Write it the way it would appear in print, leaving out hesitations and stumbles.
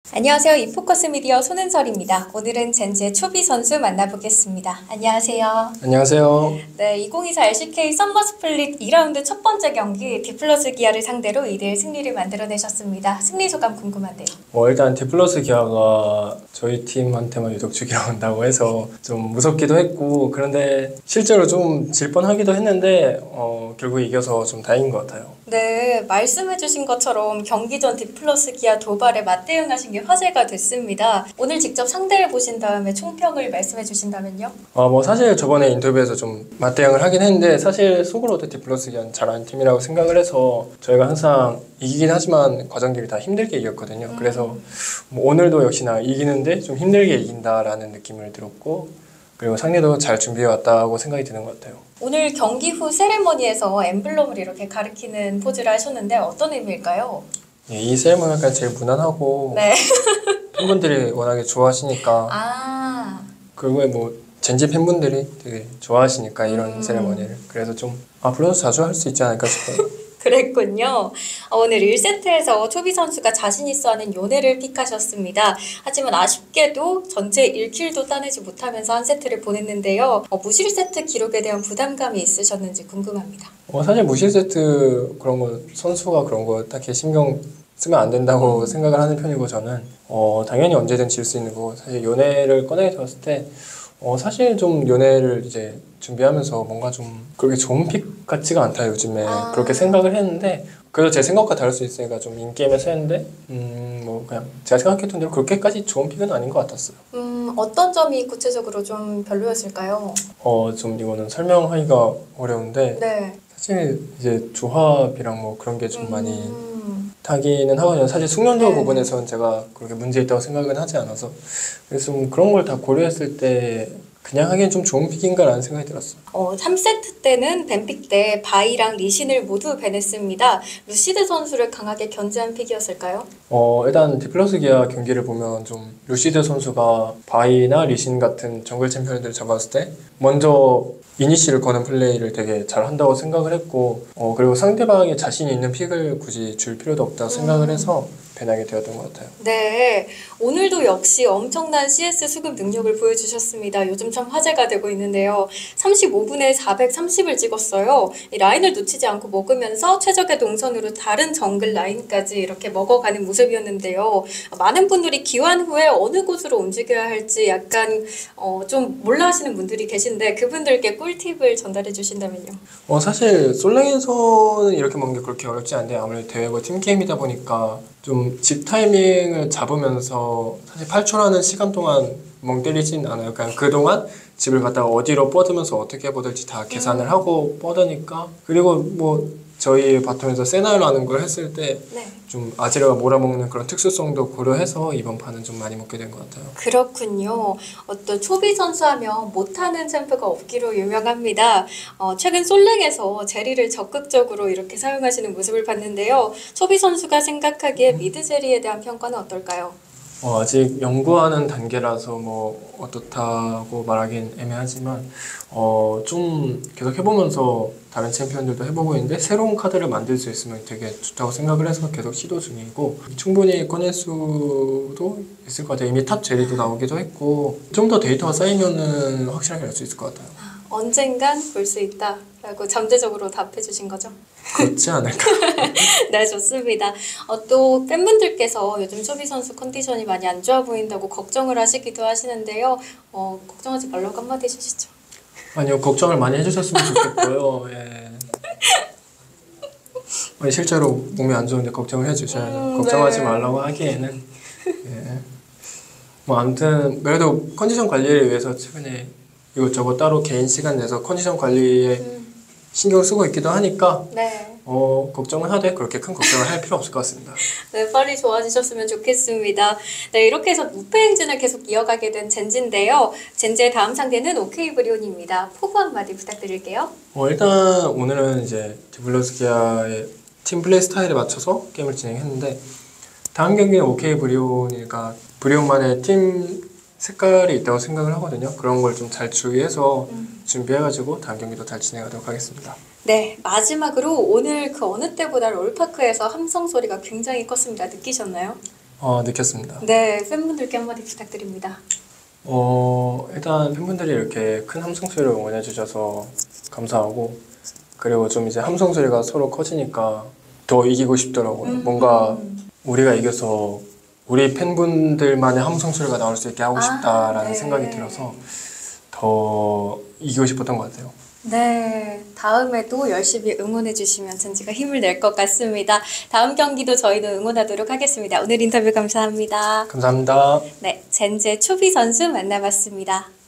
안녕하세요. 인포커스 미디어 손은설입니다. 오늘은 젠지의 초비 선수 만나보겠습니다. 안녕하세요. 안녕하세요. 네, 2024 LCK 썸머 스플릿 2라운드 첫 번째 경기 디플러스 기아를 상대로 2대1 승리를 만들어내셨습니다. 승리 소감 궁금한데요. 일단 디플러스 기아가 저희 팀한테만 유독 죽이러 온다고 해서 좀 무섭기도 했고, 그런데 실제로 좀 질 뻔하기도 했는데 결국 이겨서 좀 다행인 것 같아요. 네, 말씀해주신 것처럼 경기 전 디플러스 기아 도발에 맞대응하신 게 화제가 됐습니다. 오늘 직접 상대를 보신 다음에 총평을 말씀해주신다면요? 사실 저번에 인터뷰에서 좀 맞대응을 하긴 했는데, 사실 속으로도 디플러스 기아는 잘하는 팀이라고 생각을 해서 저희가 항상 이기긴 하지만 과정들이 다 힘들게 이겼거든요. 그래서 오늘도 역시나 이기는데 좀 힘들게 이긴다라는 느낌을 들었고, 그리고 상대도 잘 준비해왔다고 생각이 드는 것 같아요. 오늘 경기 후 세레머니에서 엠블럼을 이렇게 가리키는 포즈를 하셨는데 어떤 의미일까요? 이 세레머니가 제일 무난하고 네. 팬분들이 워낙에 좋아하시니까 그리고 젠지 팬분들이 되게 좋아하시니까 이런 세레머니를, 그래서 좀 앞으로도 자주 할 수 있지 않을까 싶어요. 그랬군요. 오늘 1세트에서 초비 선수가 자신 있어 하는 요네를 픽하셨습니다. 하지만 아쉽게도 전체 1킬도 따내지 못하면서 한 세트를 보냈는데요. 무실 세트 기록에 대한 부담감이 있으셨는지 궁금합니다. 사실 무실 세트 그런 거, 선수가 그런 거 딱히 신경 쓰면 안 된다고 생각을 하는 편이고, 저는 당연히 언제든 질 수 있는 거고, 사실 요네를 꺼내게 되었을 때 사실 좀 요네를 이제 준비하면서 뭔가 좀 그렇게 좋은 픽 같지가 않다 요즘에 그렇게 생각을 했는데, 그래도 제 생각과 다를 수 있으니까 좀 인게임에서 했는데 그냥 제가 생각했던 대로 그렇게까지 좋은 픽은 아닌 것 같았어요. 어떤 점이 구체적으로 좀 별로였을까요? 좀 이거는 설명하기가 어려운데, 네. 사실 이제 조합이랑 그런 게 좀 많이 타기는 하거든요. 사실 숙련도 부분에서는 제가 그렇게 문제 있다고 생각은 하지 않아서, 그래서 좀 그런 걸 다 고려했을 때 그냥 하기엔 좀 좋은 픽인가라는 생각이 들었어요. 3세트 때는 뱀픽 때 바이랑 리신을 모두 배냈습니다. 루시드 선수를 강하게 견제한 픽이었을까요? 일단 디플러스 기아 경기를 보면 좀 루시드 선수가 바이나 리신 같은 정글 챔피언들 잡았을 때 먼저 이니시를 거는 플레이를 되게 잘한다고 생각을 했고, 그리고 상대방이 자신이 있는 픽을 굳이 줄 필요도 없다고 생각을 해서 배나게 되었던 것 같아요. 네, 오늘도 역시 엄청난 CS 수급 능력을 보여주셨습니다. 요즘 참 화제가 되고 있는데요. 35분에 430을 찍었어요. 이 라인을 놓치지 않고 먹으면서 최적의 동선으로 다른 정글 라인까지 이렇게 먹어가는 모습이었는데요. 많은 분들이 기환 후에 어느 곳으로 움직여야 할지 약간 좀 몰라 하시는 분들이 계신데, 그분들께 꿀팁을 전달해 주신다면요. 사실 솔랭에서는 이렇게 먹는 게 그렇게 어렵지 않은데, 아무래도 대회고 팀게임이다 보니까 좀 집 타이밍을 잡으면서 사실 8초라는 시간 동안 멍 때리진 않아요. 그냥 그동안 집을 갔다가 어디로 뻗으면서 어떻게 뻗을지 다 계산을 하고 뻗으니까, 그리고 저희 바텀에서 세나라는 걸 했을 때 좀 아지르가 몰아먹는 그런 특수성도 고려해서 이번 판은 좀 많이 먹게 된 것 같아요. 그렇군요. 어떤 초비 선수 하면 못하는 챔프가 없기로 유명합니다. 최근 솔랭에서 제리를 적극적으로 이렇게 사용하시는 모습을 봤는데요. 초비 선수가 생각하기에 미드 제리에 대한 평가는 어떨까요? 아직 연구하는 단계라서 어떻다고 말하긴 애매하지만 좀 계속 해보면서 다른 챔피언들도 해보고 있는데, 새로운 카드를 만들 수 있으면 되게 좋다고 생각을 해서 계속 시도 중이고, 충분히 꺼낼 수도 있을 것 같아요. 이미 탑 제리도 나오기도 했고, 좀 더 데이터가 쌓이면은 확실하게 알 수 있을 것 같아요. 언젠간 볼 수 있다라고 잠재적으로 답해 주신 거죠? 그렇지 않을까? 네, 좋습니다. 또 팬분들께서 요즘 초비 선수 컨디션이 많이 안 좋아 보인다고 걱정을 하시기도 하시는데요. 걱정하지 말라고 한마디 해주시죠. 아니요, 걱정을 많이 해주셨으면 좋겠고요. 아니, 실제로 몸이 안 좋은데 걱정을 해주셔야죠. 걱정하지 말라고 하기에는. 아무튼 그래도 컨디션 관리를 위해서 최근에 이것저것 따로 개인 시간 내서 컨디션 관리에 신경 쓰고 있기도 하니까 걱정을 하되 그렇게 큰 걱정을 할 필요 없을 것 같습니다. 네, 빨리 좋아지셨으면 좋겠습니다. 네, 이렇게 해서 무패 행진을 계속 이어가게 된 젠지인데요. 젠지의 다음 상대는 오케이 브리온입니다. 포부 한마디 부탁드릴게요. 일단 오늘은 이제 디플러스 기아의 팀 플레이 스타일에 맞춰서 게임을 진행했는데, 다음 경기는 오케이 브리온이니까 브리온만의 팀 색깔이 있다고 생각을 하거든요. 그런 걸 좀 잘 주의해서 준비해가지고 다음 경기도 잘 진행하도록 하겠습니다. 네, 마지막으로 오늘 그 어느 때보다 롤파크에서 함성 소리가 굉장히 컸습니다. 느끼셨나요? 느꼈습니다. 네, 팬분들께 한마디 부탁드립니다. 일단 팬분들이 이렇게 큰 함성 소리를 응원해 주셔서 감사하고, 그리고 좀 이제 함성 소리가 서로 커지니까 더 이기고 싶더라고요. 뭔가 우리가 이겨서 우리 팬분들만의 함성 소리가 나올 수 있게 하고 싶다라는 네. 생각이 들어서 더 이기고 싶었던 것 같아요. 네, 다음에도 열심히 응원해 주시면 젠지가 힘을 낼 것 같습니다. 다음 경기도 저희도 응원하도록 하겠습니다. 오늘 인터뷰 감사합니다. 감사합니다. 네, 젠지의 초비 선수 만나봤습니다.